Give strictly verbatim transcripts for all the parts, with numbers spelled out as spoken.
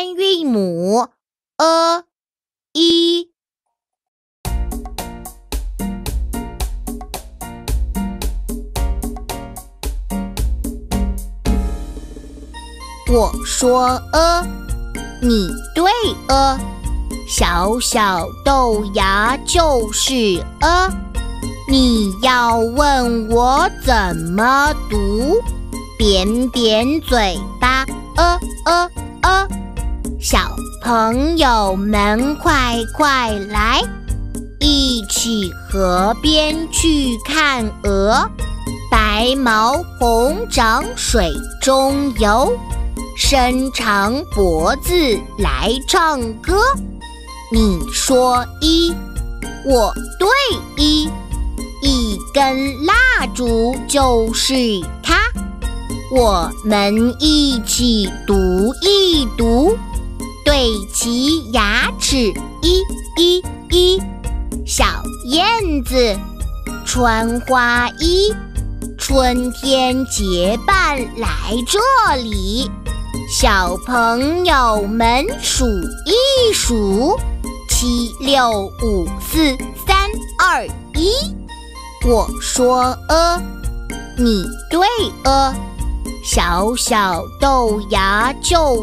单韵母 a i。我说 a， 你对 a， 小小豆芽就是 a， 你要问我怎么读，扁扁嘴巴 a a a， 小朋友们快快来，一起河边去看鹅，白毛红掌水中游，伸长脖子来唱歌。你说一，我对一，一根蜡烛就是它，我们一起读一读，对齐牙齿一一一。小燕子穿花衣，春天结伴来这里，小朋友们数一数，七六五四三二一。我说 a， 你对 a， 小小豆芽就是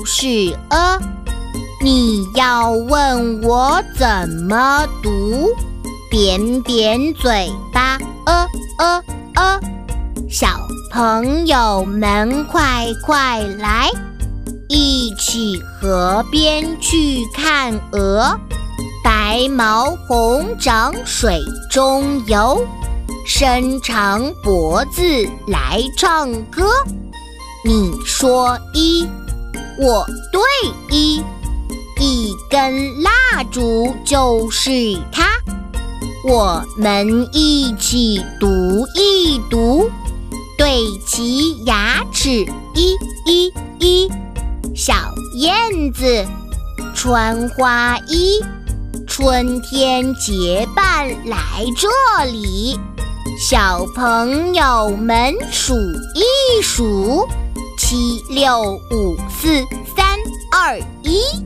a， 你要问我怎么读，扁扁嘴巴 a a a， 小朋友们快快来，一起河边去看鹅，白毛红掌水中游，伸长脖子来唱歌。你说一，我对一，一根蜡烛就是它，我们一起读一读，对齐牙齿一一一。小燕子穿花衣，春天结伴来这里，小朋友们数一数，七六五四三二一。